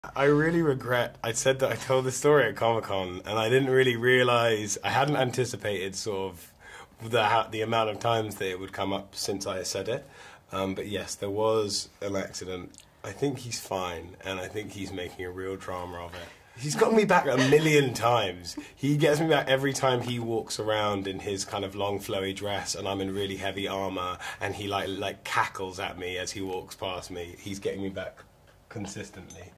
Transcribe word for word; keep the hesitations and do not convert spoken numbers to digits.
I really regret I said that I told the story at Comic Con, and I didn't really realise, I hadn't anticipated sort of the the amount of times that it would come up since I said it. Um, but yes, there was an accident. I think he's fine, and I think he's making a real drama of it. He's got me back a million times. He gets me back every time he walks around in his kind of long flowy dress and I'm in really heavy armour, and he like like cackles at me as he walks past me. He's getting me back consistently.